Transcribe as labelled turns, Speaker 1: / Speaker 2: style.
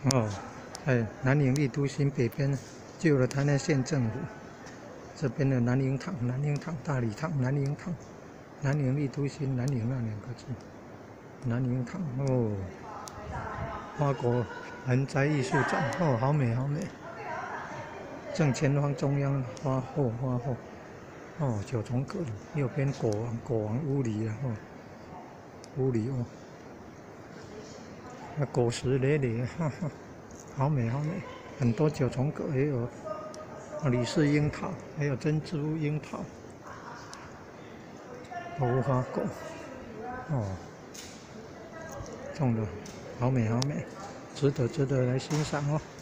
Speaker 1: 哦，在南宁丽都新北边救了台南县政府。这边的南宁堂、大礼堂、南宁堂、南宁丽都新、南宁那2个字，南宁堂哦。花果盆栽艺术展哦，好美好美。正前方中央花后哦，9重阁，右边果王屋里啊哦，屋里哦，那果实累累，哈哈，好美好美，很多9重阁，也有李氏樱桃，还有珍珠樱桃，无花果哦，种的好美好美，值得来欣赏哦。